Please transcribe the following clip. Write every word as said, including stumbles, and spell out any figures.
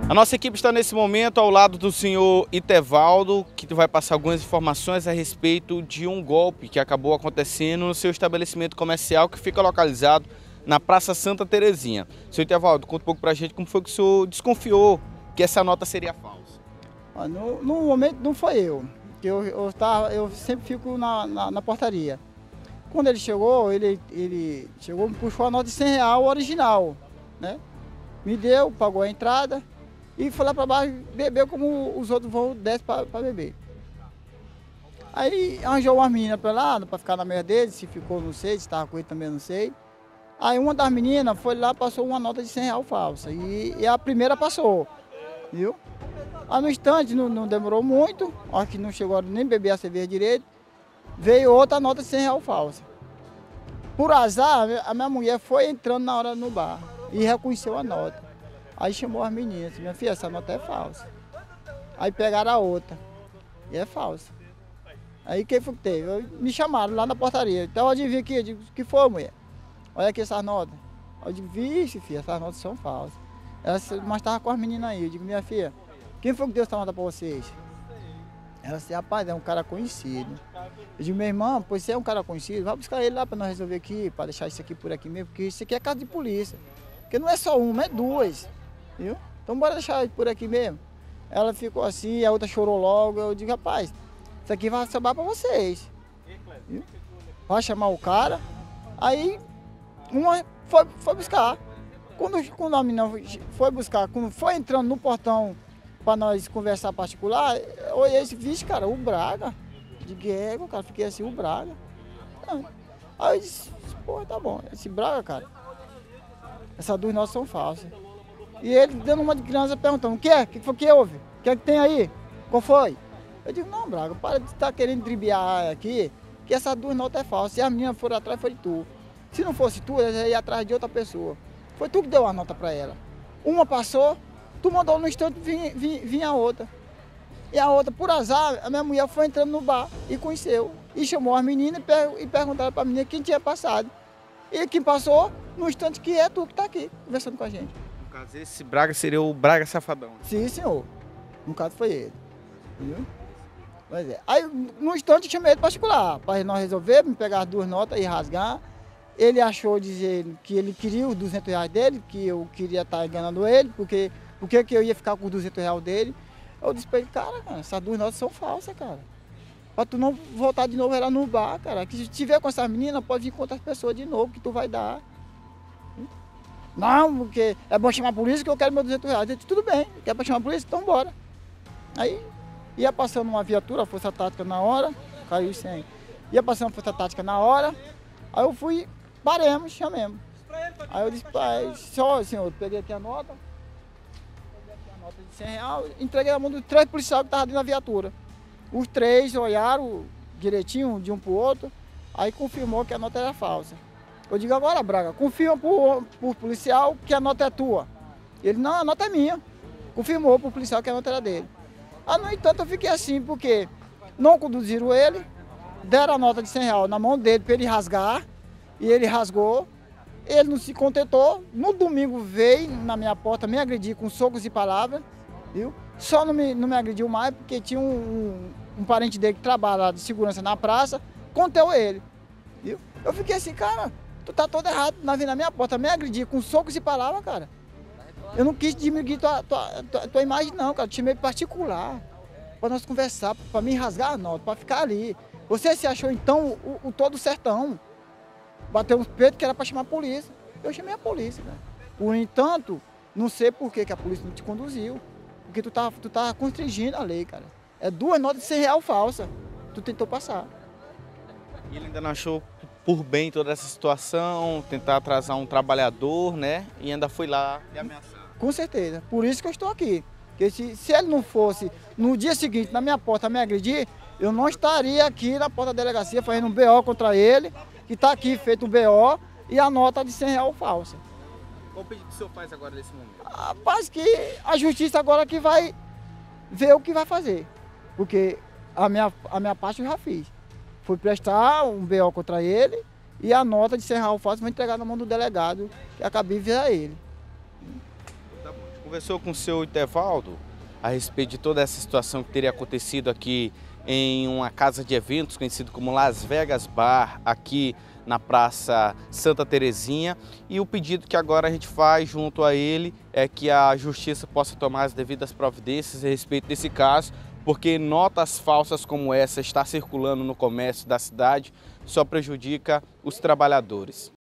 A nossa equipe está nesse momento ao lado do senhor Itevaldo, que vai passar algumas informações a respeito de um golpe que acabou acontecendo no seu estabelecimento comercial que fica localizado na Praça Santa Terezinha. Senhor Itevaldo, conta um pouco pra gente como foi que o senhor desconfiou que essa nota seria falsa. No, no momento não foi eu, que eu, eu, tava, eu sempre fico na, na, na portaria. Quando ele chegou, ele, ele chegou, me puxou a nota de cem reais original, né? Me deu, pagou a entrada e foi lá para baixo, bebeu como os outros vão, desce para beber. Aí arranjou uma menina para lá, para ficar na mesa dele, se ficou não sei, se estava com ele também não sei. Aí uma das meninas foi lá, passou uma nota de cem reais falsa e, e a primeira passou, viu? Aí no instante, não, não demorou muito, acho que não chegou a nem beber a cerveja direito, veio outra nota de cem reais falsa. Por azar, a minha mulher foi entrando na hora no bar e reconheceu a nota. Aí chamou as meninas, disse, minha filha, essa nota é falsa. Aí pegaram a outra, e é falsa. Aí quem foi que teve? Eu, me chamaram lá na portaria, então eu adivinha aqui, eu digo, o que foi, mulher? Olha aqui essas notas. Eu digo, vixe, filha, essas notas são falsas. Ela, mas estava com as meninas aí, eu digo, minha filha, quem foi que deu essa nota para vocês? Ela disse, rapaz, é um cara conhecido. Eu digo, meu irmão, pois você é um cara conhecido, vai buscar ele lá para nós resolver aqui, para deixar isso aqui por aqui mesmo, porque isso aqui é casa de polícia. Porque não é só uma, é duas, viu? Então bora deixar por aqui mesmo. Ela ficou assim, a outra chorou logo, eu digo, rapaz, isso aqui vai sobrar para vocês. Viu? Vai chamar o cara, aí uma foi, foi buscar. Quando, quando a menina foi buscar, quando foi entrando no portão, para nós conversar particular, eu olhei esse vixe, cara, o Braga. De guerra, cara, fiquei assim, o Braga. Aí eu disse, pô, tá bom, esse Braga, cara, essas duas notas são falsas. E ele dando uma de criança perguntando, o que é? O que foi que houve? O que é que tem aí? Qual foi? Eu digo, não, Braga, para de estar querendo dribiar aqui, que essas duas notas é falsas. Se as meninas foram atrás, foi de tu. Se não fosse tu, elas iam atrás de outra pessoa. Foi tu que deu a nota para ela. Uma passou, tu mandou no instante, vinha, vinha, vinha a outra. E a outra, por azar, a minha mulher foi entrando no bar e conheceu. E chamou as meninas e, per e perguntaram para a menina quem tinha passado. E quem passou, no instante que é tu que está aqui, conversando com a gente. No caso, esse Braga seria o Braga Safadão. Sim, senhor. No caso foi ele. Viu? Pois é. Aí, no instante, eu chamei ele particular, para nós resolver, me pegar as duas notas e rasgar. Ele achou dizer que ele queria os duzentos reais dele, que eu queria estar enganando ele, porque, porque que eu ia ficar com os duzentos reais dele. Eu disse pra ele, cara, cara, essas duas notas são falsas, cara. Pra tu não voltar de novo lá no bar, cara. Que se tiver com essas meninas, pode vir com outras pessoas de novo, que tu vai dar. Não, porque é bom chamar a polícia que eu quero meus duzentos reais. Eu disse, tudo bem, quer pra chamar a polícia? Então bora. Aí ia passando uma viatura, força tática na hora, caiu sem. Ia passando a força tática na hora, aí eu fui, paremos, chamemos. Aí eu disse, pai, só senhor, peguei aqui a nota. Nota de cem reais, entreguei na mão dos três policiais que estavam dentro da viatura. Os três olharam direitinho de um para o outro, aí confirmou que a nota era falsa. Eu digo, agora, Braga, confirma para o policial que a nota é tua. Ele, não, a nota é minha. Confirmou para o policial que a nota era dele. Ah, no entanto, eu fiquei assim, porque não conduziram ele, deram a nota de cem reais na mão dele para ele rasgar, e ele rasgou. Ele não se contentou, no domingo veio na minha porta me agredir com socos e palavras, viu? Só não me, não me agrediu mais porque tinha um, um, um parente dele que trabalha lá de segurança na praça, conteu ele, viu? Eu fiquei assim, cara, tu tá todo errado, na na minha porta me agredir com socos e palavras, cara. Eu não quis diminuir tua, tua, tua, tua imagem não, cara, eu te chamei particular, para nós conversar, para me rasgar a nota, para ficar ali. Você se achou então o, o todo sertão. Bateu nos peitos que era para chamar a polícia. Eu chamei a polícia, cara. Por entanto, não sei por que, que a polícia não te conduziu. Porque tu tá, tu tá constringindo a lei, cara. É duas notas de cem reais falsas. Tu tentou passar. E ele ainda não achou por bem toda essa situação, tentar atrasar um trabalhador, né? E ainda foi lá e ameaçar. Com certeza. Por isso que eu estou aqui. Porque se, se ele não fosse, no dia seguinte, na minha porta, me agredir, eu não estaria aqui na porta da delegacia fazendo um B O contra ele, que está aqui feito um B O e a nota de cem reais falsa. Qual o pedido que o senhor faz agora nesse momento? Rapaz, que a justiça agora que vai ver o que vai fazer. Porque a minha, a minha parte eu já fiz. Fui prestar um B O contra ele e a nota de cem reais falsa vou entregar na mão do delegado, que acabei de ver a ele. Tá bom. Conversou com o seu Itevaldo a respeito de toda essa situação que teria acontecido aqui em uma casa de eventos conhecido como Las Vegas Bar, aqui na Praça Santa Terezinha, e o pedido que agora a gente faz junto a ele é que a Justiça possa tomar as devidas providências a respeito desse caso, porque notas falsas como essa está circulando no comércio da cidade, só prejudica os trabalhadores.